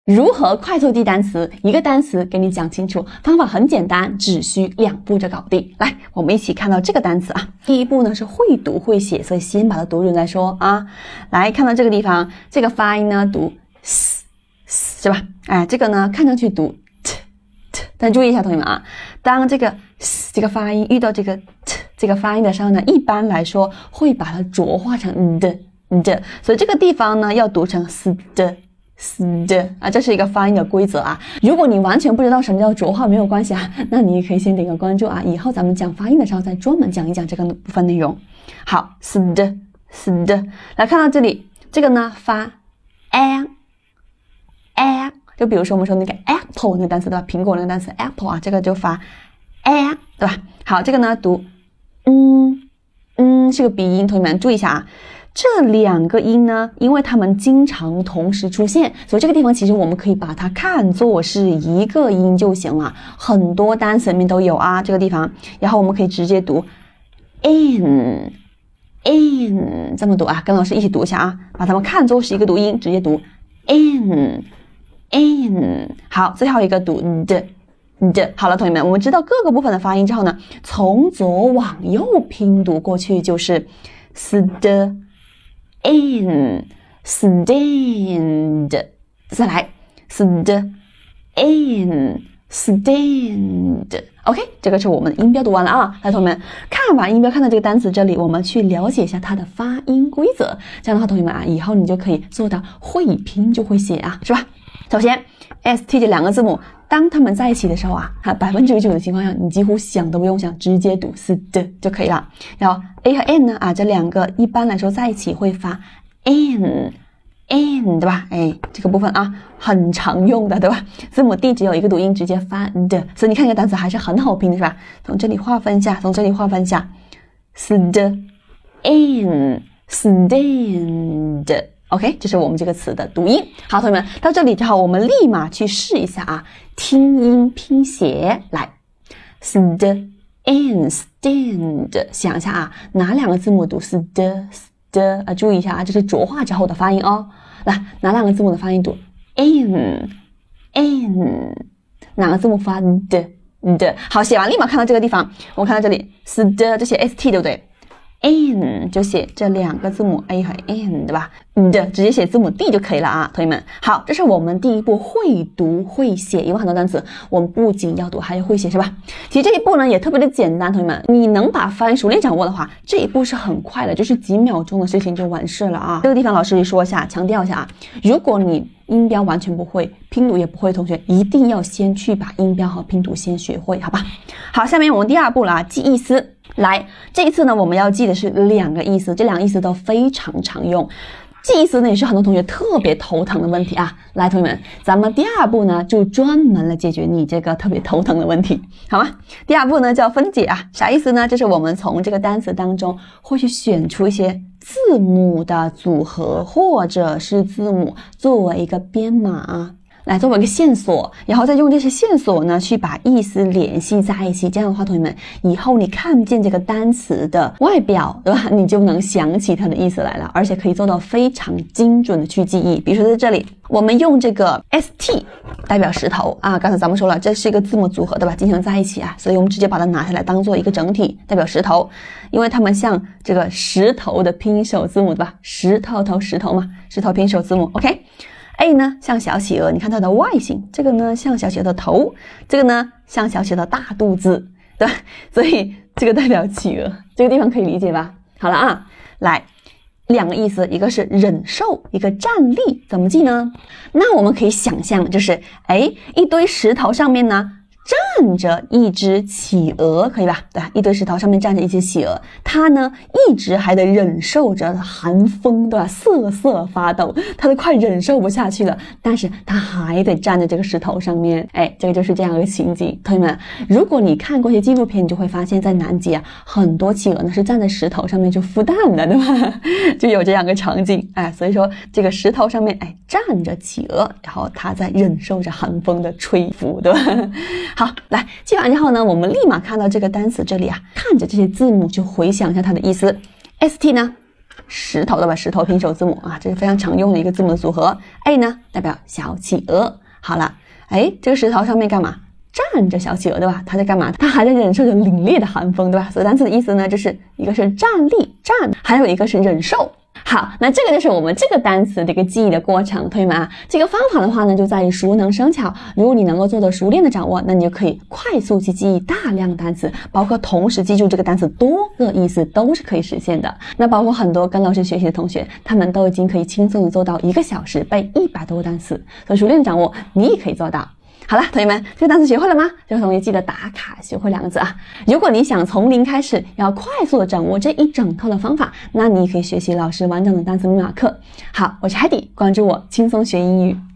如何快速记单词？一个单词给你讲清楚，方法很简单，只需2步就搞定。来，我们一起看到这个单词啊。第一步呢是会读会写，所以先把它读准再说啊。来看到这个地方，这个发音呢读 s 是吧？哎，这个呢看上去读 t， 但注意一下同学们啊，当这个 s 这个发音遇到这个 t 这个发音的时候呢，一般来说会把它浊化成的，所以这个地方呢要读成 s 的。啊，这是一个发音的规则啊。如果你完全不知道什么叫浊化，没有关系啊，那你也可以先点个关注啊，以后咱们讲发音的时候再专门讲一讲这个部分内容。好，的，来看到这里，这个呢发 a， 就比如说我们说那个 apple 那个单词对吧？苹果那个单词 apple 啊，这个就发 a 对吧？好，这个呢读是个鼻音，同学们注意一下啊。这2个音呢，因为它们经常同时出现，所以这个地方其实我们可以把它看作是一个音就行了。很多单词里面都有啊，这个地方，然后我们可以直接读 in 这么读啊，跟老师一起读一下啊，把它们看作是一个读音，直接读 in。好，最后一个读的。好了，同学们，我们知道各个部分的发音之后呢，从左往右拼读过去就是 stand， 再来 stand。 OK， 这个是我们的音标读完了啊。来，同学们，看完音标，看到这个单词这里，我们去了解一下它的发音规则。这样的话，同学们啊，以后你就可以做到会拼就会写啊，是吧？首先 ST 这2个字母，当它们在一起的时候啊，99%的情况下，你几乎想都不用想，直接读是的就可以了。然后 A 和 N 呢啊，这2个一般来说在一起会发 N 对吧？哎，这个部分啊很常用的，对吧？字母 D 只有一个读音，直接发的，所以你看这个单词还是很好拼的，是吧？从这里划分一下，stand OK， 这是我们这个词的读音。好，同学们，到这里之后，我们立马去试一下啊，听音拼写。来 stand， 想一下啊，哪2个字母读 stand 啊？注意一下啊，这是浊化之后的发音哦。来，哪2个字母的发音读 n， 哪个字母发的？好，写完立马看到这个地方，我看到这里 stand 就写 st 对不对？n 就写这2个字母 a 和 n 对吧？直接写字母 d 就可以了啊，同学们。好，这是我们第一步会读会写，因为很多单词我们不仅要读还要会写，是吧？其实这一步呢也特别的简单，同学们，你能把发音熟练掌握的话，这一步是很快的，就是几秒钟的事情就完事了啊。这个地方老师说一下，强调一下啊，如果你音标完全不会，拼读也不会，同学一定要先去把音标和拼读先学会，好吧？好，下面我们第2步了啊，记意思。来，这一次呢，我们要记的是2个意思，这2个意思都非常常用。记意思呢，也是很多同学特别头疼的问题啊。来，同学们，咱们第2步呢，就专门来解决你这个特别头疼的问题，好吗？第2步呢叫分解啊，啥意思呢？就是我们从这个单词当中会去选出一些字母的组合，或者是字母作为一个编码。来作为一个线索，然后再用这些线索呢去把意思联系在一起，这样的话同学们以后你看见这个单词的外表对吧，你就能想起它的意思来了，而且可以做到非常精准的去记忆。比如说在这里我们用这个 ST 代表石头啊，刚才咱们说了这是一个字母组合对吧，经常在一起啊，所以我们直接把它拿下来当做一个整体代表石头，因为它们像这个石头的拼手字母对吧，石头嘛，石头拼手字母 OK。A 呢像小企鹅，你看它的外形，这个呢像小企鹅的头，这个呢像小企鹅的大肚子，对吧？所以这个代表企鹅，这个地方可以理解吧？好了啊，来2个意思，一个是忍受，一个站立，怎么记呢？那我们可以想象，就是一堆石头上面呢站着一只企鹅，可以吧？对吧？一堆石头上面站着一只企鹅，它呢一直还得忍受着寒风，对吧？瑟瑟发抖，它都快忍受不下去了，但是它还得站在这个石头上面。这个就是这样一个情景。同学们，如果你看过一些纪录片，你就会发现在南极啊，很多企鹅呢是站在石头上面就孵蛋的，对吧？就有这样一个场景。所以说这个石头上面站着企鹅，然后它在忍受着寒风的吹拂，对吧？好，来记完之后呢，我们立马看到这个单词这里啊，看着这些字母就回想一下它的意思。ST 呢石头对吧？石头拼首字母啊，这是非常常用的一个字母的组合。A 呢代表小企鹅。好了，哎，这个石头上面干嘛？站着小企鹅对吧？它在干嘛？它还在忍受着凛冽的寒风对吧？所以单词的意思呢，就是一个是站立站，还有一个是忍受。好，那这个就是我们这个单词的一个记忆的过程，同学们啊，这个方法的话呢，就在于熟能生巧。如果你能够做到熟练的掌握，那你就可以快速去记忆大量单词，包括同时记住这个单词多个意思都是可以实现的。那包括很多跟老师学习的同学，他们都已经可以轻松的做到1个小时背100多个单词，所以熟练的掌握，你也可以做到。好了，同学们，这个单词学会了吗？这位同学记得打卡学会2个字啊！如果你想从零开始，要快速的掌握这一整套的方法，那你可以学习老师完整的单词密码课。好，我是 Heidi， 关注我，轻松学英语。